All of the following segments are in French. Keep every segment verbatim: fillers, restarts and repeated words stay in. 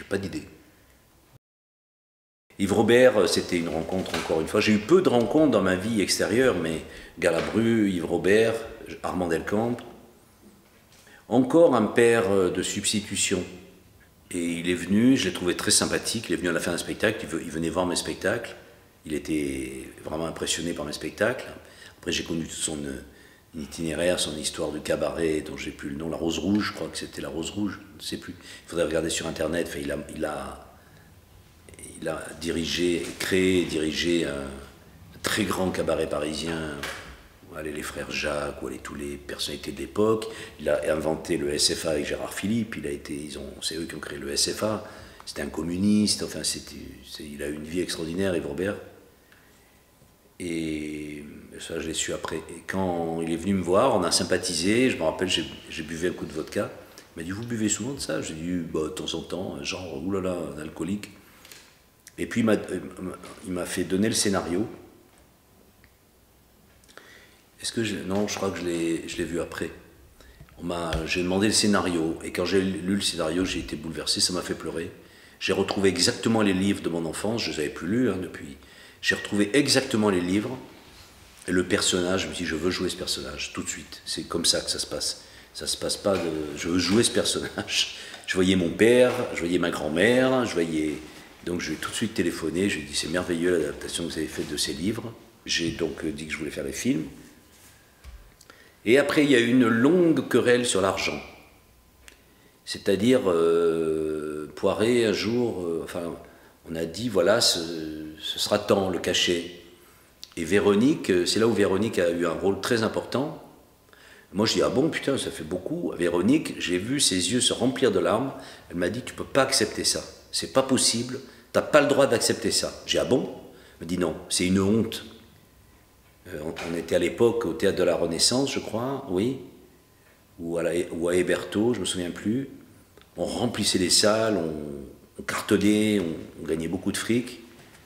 pas d'idée. Yves Robert, c'était une rencontre encore une fois. J'ai eu peu de rencontres dans ma vie extérieure, mais Galabru, Yves Robert, Armand Delcamp. Encore un père de substitution. Et il est venu, je l'ai trouvé très sympathique, il est venu à la fin d'un spectacle, il venait voir mes spectacles. Il était vraiment impressionné par mes spectacles. Après, j'ai connu tout son itinéraire, son histoire du cabaret, dont j'ai plus le nom, La Rose Rouge, je crois que c'était La Rose Rouge, je ne sais plus. Il faudrait regarder sur Internet. Enfin, il a, il a Il a dirigé, créé et dirigé un très grand cabaret parisien où allaient les frères Jacques, où allaient toutes les personnalités de l'époque. Il a inventé le S F A avec Gérard Philippe. Il a été, ils ont, c'est eux qui ont créé le S F A. C'était un communiste. Enfin, c'était, c'est, il a eu une vie extraordinaire, Yves Robert. Et ça, je l'ai su après. Et quand il est venu me voir, on a sympathisé. Je me rappelle, j'ai, j'ai buvé un coup de vodka. Il m'a dit, vous buvez souvent de ça? J'ai dit, bah, de temps en temps, genre, oulala, un alcoolique. Et puis il m'a fait donner le scénario. Est-ce que je, non, je crois que je l'ai, je l'ai vu après. On m'a, j'ai demandé le scénario et quand j'ai lu le scénario, j'ai été bouleversé, ça m'a fait pleurer. J'ai retrouvé exactement les livres de mon enfance, je les avais plus lus hein, depuis. J'ai retrouvé exactement les livres et le personnage. Je me suis dit, je veux jouer ce personnage tout de suite. C'est comme ça que ça se passe. Ça se passe pas de, je veux jouer ce personnage. Je voyais mon père, je voyais ma grand-mère, je voyais. Donc je lui ai tout de suite téléphoné, je lui ai dit c'est merveilleux l'adaptation que vous avez faite de ces livres. J'ai donc dit que je voulais faire les films. Et après il y a eu une longue querelle sur l'argent. C'est-à-dire euh, Poiret un jour, euh, enfin on a dit voilà ce, ce sera tant le cachet. Et Véronique, c'est là où Véronique a eu un rôle très important. Moi je dis ah bon putain ça fait beaucoup. Véronique, j'ai vu ses yeux se remplir de larmes, elle m'a dit tu peux pas accepter ça. C'est pas possible, t'as pas le droit d'accepter ça. J'ai dit, ah bon? Elle me dit, non, c'est une honte. Euh, on, on était à l'époque au Théâtre de la Renaissance, je crois, oui, ou à, la, ou à Hébertot, je me souviens plus. On remplissait les salles, on, on cartonnait, on, on gagnait beaucoup de fric.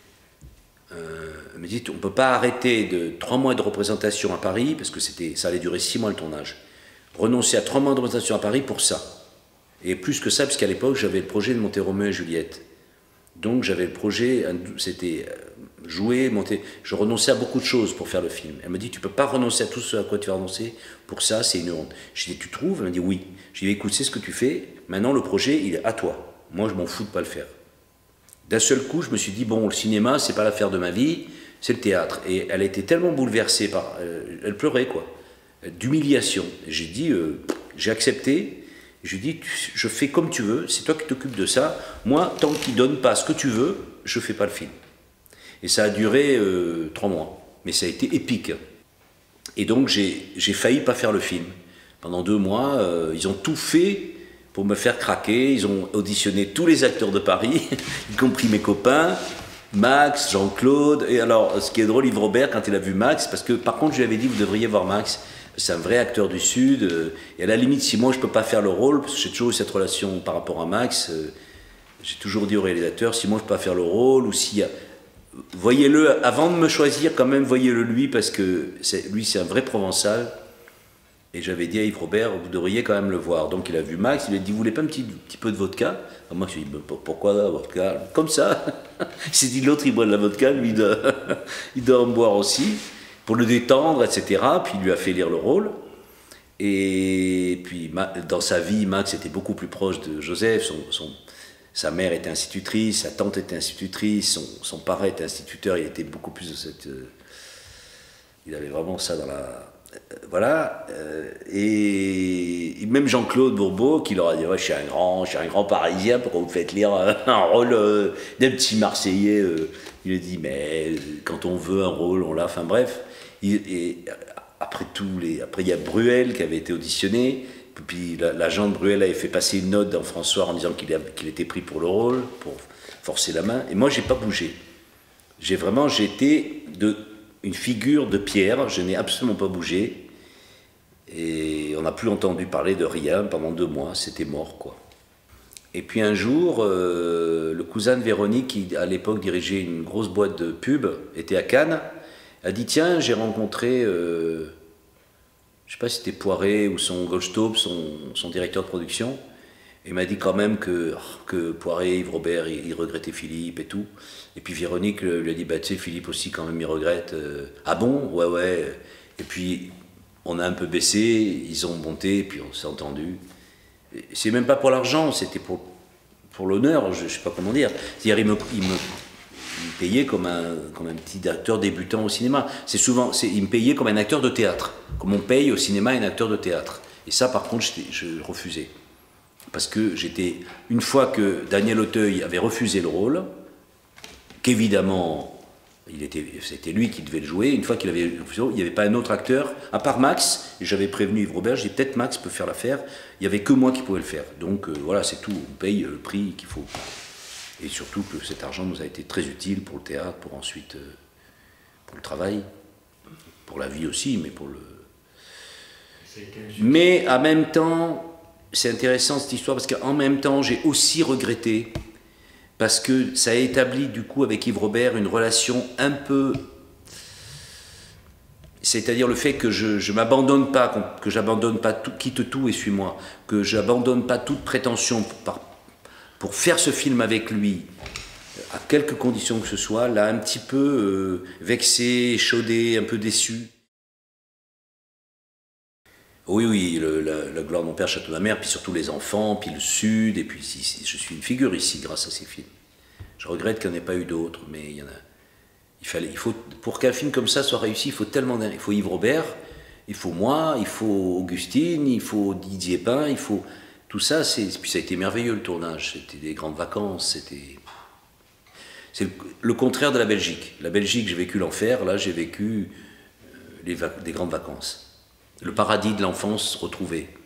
Euh, elle me dit, on peut pas arrêter de trois mois de représentation à Paris, parce que c'était, ça allait durer six mois le tournage. Renoncer à trois mois de représentation à Paris pour ça. Et plus que ça, parce qu'à l'époque, j'avais le projet de monter Roméo et Juliette. Donc j'avais le projet, c'était jouer, monter. Je renonçais à beaucoup de choses pour faire le film. Elle me dit, tu ne peux pas renoncer à tout ce à quoi tu vas renoncer. Pour ça, c'est une honte. Je dis, tu trouves? Elle me dit, oui. Je dis, écoute, c'est ce que tu fais. Maintenant, le projet, il est à toi. Moi, je m'en fous de ne pas le faire. D'un seul coup, je me suis dit, bon, le cinéma, c'est pas l'affaire de ma vie, c'est le théâtre. Et elle était tellement bouleversée par... Euh, elle pleurait, quoi. D'humiliation. J'ai dit, euh, j'ai accepté. Je lui dis, je fais comme tu veux, c'est toi qui t'occupes de ça. Moi, tant qu'il ne donne pas ce que tu veux, je ne fais pas le film. Et ça a duré euh, trois mois. Mais ça a été épique. Et donc, j'ai, j'ai failli pas faire le film. Pendant deux mois, euh, ils ont tout fait pour me faire craquer. Ils ont auditionné tous les acteurs de Paris, y compris mes copains, Max, Jean-Claude. Et alors, ce qui est drôle, Yves Robert, quand il a vu Max, parce que par contre, je lui avais dit, vous devriez voir Max. C'est un vrai acteur du Sud, et à la limite, si moi je ne peux pas faire le rôle, parce que j'ai toujours eu cette relation par rapport à Max, j'ai toujours dit au réalisateur, si moi je ne peux pas faire le rôle, ou si... Voyez-le, avant de me choisir, quand même, voyez-le lui, parce que c'est, lui c'est un vrai Provençal, et j'avais dit à Yves Robert, vous devriez quand même le voir. Donc il a vu Max, il lui a dit, vous voulez pas un petit, petit peu de vodka? Alors moi je lui ai dit, pourquoi la vodka? Comme ça. Il s'est dit, l'autre il boit de la vodka, lui il doit, il doit en boire aussi. Pour le détendre, et cetera. Puis il lui a fait lire le rôle. Et puis dans sa vie, Max était beaucoup plus proche de Joseph. Son, son, sa mère était institutrice, sa tante était institutrice, son, son parrain était instituteur. Il était beaucoup plus de cette... Euh, il avait vraiment ça dans la... Euh, voilà. Euh, et, et même Jean-Claude Bourbeau, qui leur a dit ouais, je suis un grand, je suis un grand Parisien, pourquoi vous me faites lire un, un rôle euh, d'un petit Marseillais euh, il a dit mais quand on veut un rôle, on l'a. Enfin bref. Et après tous les, après il y a Bruel qui avait été auditionné, puis l'agent de Bruel avait fait passer une note dans François en disant qu'il qu'il était pris pour le rôle, pour forcer la main. Et moi j'ai pas bougé. J'ai vraiment, j'ai été de une figure de pierre. Je n'ai absolument pas bougé. Et on n'a plus entendu parler de rien pendant deux mois. C'était mort quoi. Et puis un jour, euh, le cousin de Véronique, qui à l'époque dirigeait une grosse boîte de pub, était à Cannes. A dit tiens, j'ai rencontré, euh, je ne sais pas si c'était Poiret ou son Goldstaub, son, son directeur de production. Et il m'a dit quand même que, que Poiret, Yves Robert, il, il regrettait Philippe et tout. Et puis Véronique lui a dit, bah, tu sais, Philippe aussi quand même il regrette. Euh, ah bon? Ouais, ouais. Et puis on a un peu baissé, ils ont monté, et puis on s'est entendu. C'est même pas pour l'argent, c'était pour, pour l'honneur, je, je sais pas comment dire. C'est-à-dire il me, il me, il me payait comme un, comme un petit acteur débutant au cinéma. C'est souvent, c'est, il me payait comme un acteur de théâtre, comme on paye au cinéma un acteur de théâtre. Et ça, par contre, je refusais. Parce que j'étais, une fois que Daniel Auteuil avait refusé le rôle, qu'évidemment, c'était lui qui devait le jouer, une fois qu'il avait refusé, il n'y avait pas un autre acteur, à part Max, et j'avais prévenu Yves Robert, j'ai dit peut-être Max peut faire l'affaire, il n'y avait que moi qui pouvais le faire. Donc euh, voilà, c'est tout, on paye le prix qu'il faut. Et surtout que cet argent nous a été très utile pour le théâtre, pour ensuite, euh, pour le travail, pour la vie aussi, mais pour le... Mais en même temps, c'est intéressant cette histoire parce qu'en même temps, j'ai aussi regretté parce que ça a établi du coup avec Yves Robert une relation un peu, c'est-à-dire le fait que je, je m'abandonne pas, que j'abandonne pas tout, quitte tout et suis-moi, que j'abandonne pas toute prétention pour, par, pour faire ce film avec lui, à quelque condition que ce soit, là un petit peu euh, vexé, chaudé, un peu déçu. Oui, oui, le, la, la gloire de mon père, Château de la Mer, puis surtout les enfants, puis le Sud, et puis ici, je suis une figure ici grâce à ces films. Je regrette qu'il n'y en ait pas eu d'autres, mais il y en a. Il fallait, il faut, pour qu'un film comme ça soit réussi, il faut tellement. Il faut Yves Robert, il faut moi, il faut Augustine, il faut Didier Pin, il faut. Tout ça, c'est, puis ça a été merveilleux le tournage, c'était des grandes vacances, c'était. C'est le, le contraire de la Belgique. La Belgique, j'ai vécu l'enfer, là, j'ai vécu les, des grandes vacances. Le paradis de l'enfance retrouvé.